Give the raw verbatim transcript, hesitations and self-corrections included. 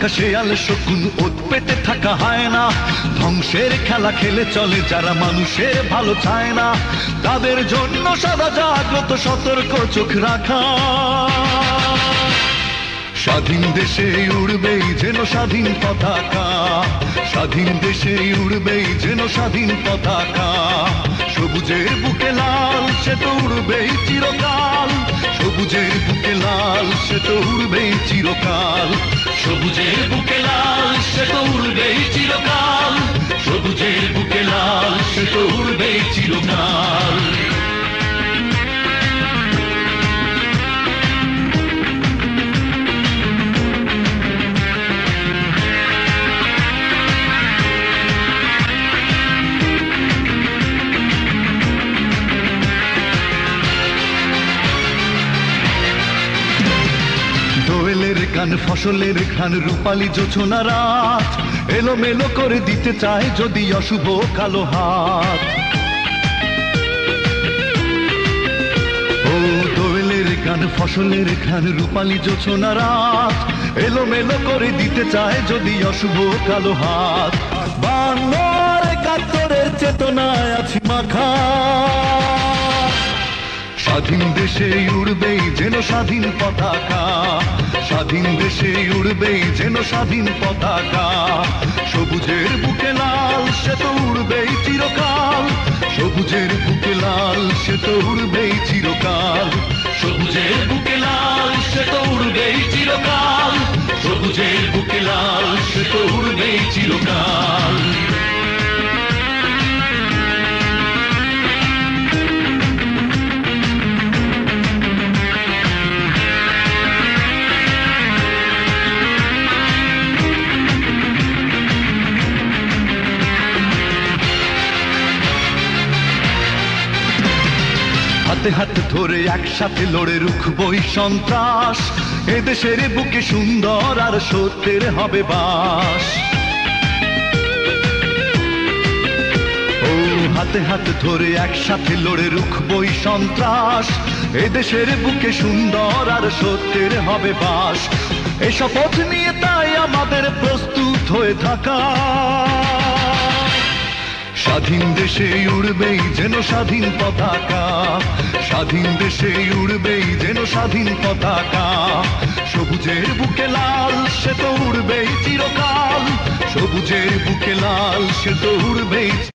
থাকা শেয়াল শকুন, ওত পেতে থাকা হায়না, ধ্বংসের খেলা খেলে চলে যারা মানুষের ভালো চায় না, তাদের জন্য সদা জাগ্রত সতর্ক চোখ রাখা। স্বাধীন দেশে উড়বেই যেন স্বাধীন পতাকা, স্বাধীন দেশে উড়বেই যেন স্বাধীন পতাকা। সবুজের বুকে লাল সে তো উড়বেই চিরকাল, সবুজের বুকে লাল সে তো উড়বেই চিরকাল, সবুজের বুকে লাল সে তো উড়বেই চিরকাল, সবুজের বুকে লাল সে তো উড়বেই চিরকাল। দোয়েলের গান ফসলের ঘ্রাণ রূপালী জোছনা রাত, এলোমেলো করে দিতে চায় যদি অশুভ কালো হাত। ও দোয়েলের গান ফসলের ঘ্রাণ রূপালী জোছনা রাত, এলোমেলো করে দিতে চায় যদি অশুভ কালো হাত। বাংলার একাত্তরের চেতনায় আছি মাখা, স্বাধীন দেশে উড়বেই যেন স্বাধীন পতাকা, স্বাধীন দেশে উড়বেই যেন স্বাধীন পতাকা। সবুজের বুকে লাল সে তো উড়বেই চিরকাল, সবুজের বুকে লাল সে তো উড়বেই চিরকাল, সবুজের বুকে লাল সে তো উড়বেই চিরকাল, সবুজের বুকে লাল সে তো উড়বেই চিরকাল। হাতে হাত ধরে একসাথে লড়ে রুখবই সন্ত্রাস, এদেশের বুকে সুন্দর আর সত্যের হবে বাস। ও হাতে হাত ধরে একসাথে লড়ে রুখবই সন্ত্রাস, এদেশের বুকে সুন্দর আর সত্যের হবে বাস। এই শপথ নিয়ে তাই আমাদের প্রস্তুত হয়ে থাকা, স্বাধীন দেশে উড়বেই যেন স্বাধীন পতাকা, স্বাধীন দেশে উড়বেই যেন স্বাধীন পতাকা। সবুজের বুকে লাল সে তো উড়বেই চিরকাল, সবুজের বুকে লাল সে তো উড়বেই